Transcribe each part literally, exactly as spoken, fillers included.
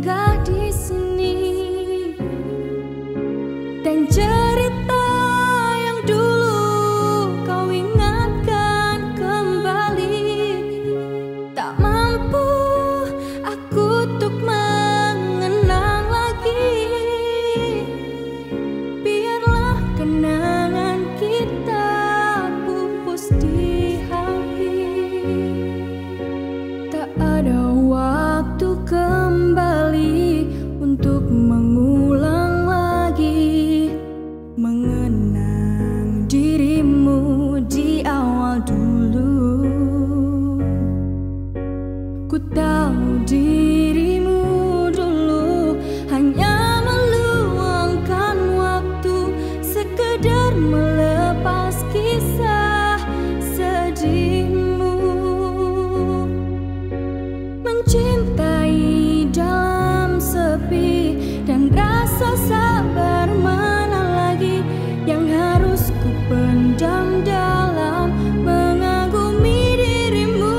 singgah di sini, dan cerita yang dulu kau ingatkan kembali. Tak mampu aku untuk mengenang lagi. Biarlah kenangan kita pupus di hati. Tak ada waktu kembali untuk mengulang lagi, mengenang dirimu di awal dulu. Ku tahu dirimu dulu hanya meluangkan waktu, sekedar melepas kisah sedihmu. Mencintai dalam sepi dan rasa sabar mana lagi yang harus ku pendam dalam mengagumi dirimu.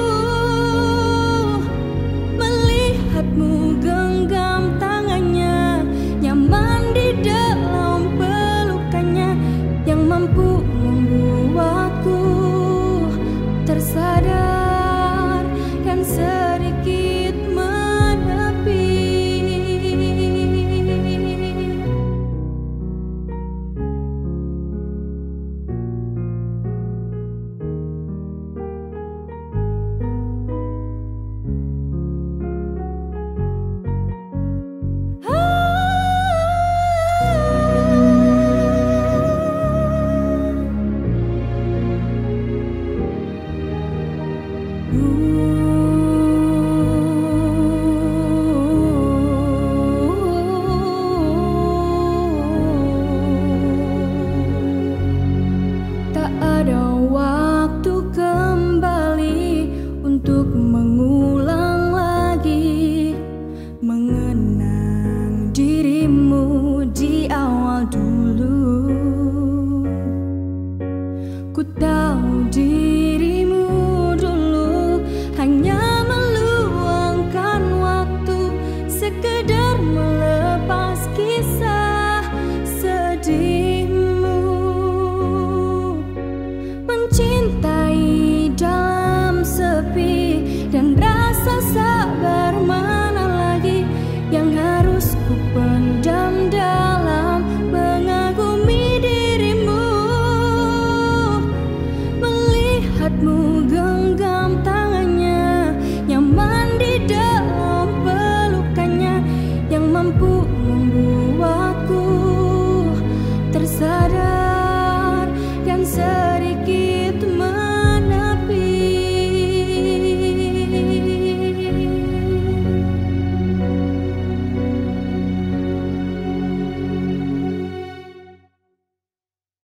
Melihatmu genggam tangannya, nyaman di dalam pelukannya, yang mampu membuatku tersadar dan sedikit menepi. Tak ada waktu kembali untuk mengulang lagi, mengenang dirimu di awal dulu. Ku tahu dirimu dulu hanya meluangkan waktu, sekedar melepas kisah sedihmu. Mencintai dalam sepi dan rasa sabar mana lagi yang harus ku pendam dalam mengagumi dirimu. Melihatmu